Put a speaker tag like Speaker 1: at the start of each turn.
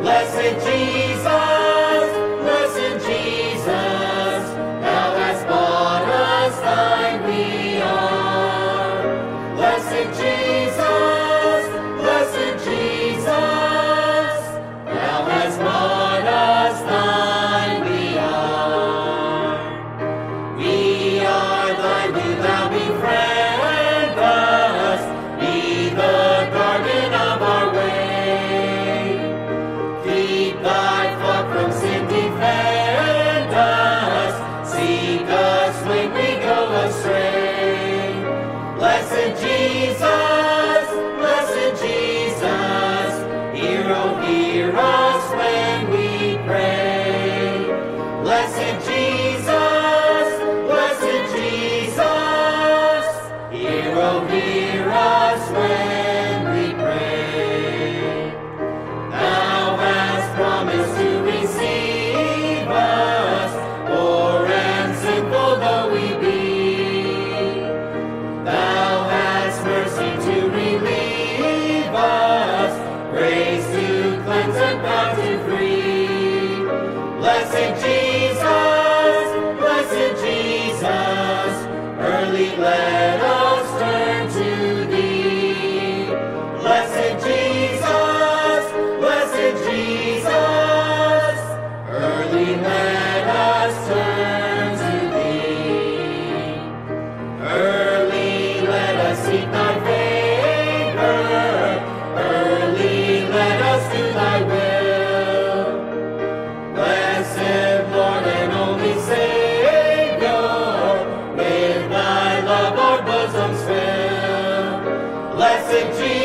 Speaker 1: Blessed Jesus, thou hast bought us, thine we are. Blessed Jesus, thou hast bought us, thine we are. We are thine, do thou befriend us, be the guardian of our way. Keep thy flock from sin, defend us, seek us when we go astray. Blessed Jesus, hear, oh, hear us when we pray. Blessed Jesus, hear, oh, hear us when we pray. Thou hast promised to receive us, poor and sinful though we be. Thou hast mercy to relieve us, grace to cleanse and power to free. Blessed Jesus, early let us turn to thee. Blessed Jesus, early let us turn to thee. Early let us seek thy favor, early let us do thy will. Blessed Lord and only Savior, with thy love our bosoms fill. Blessed Jesus,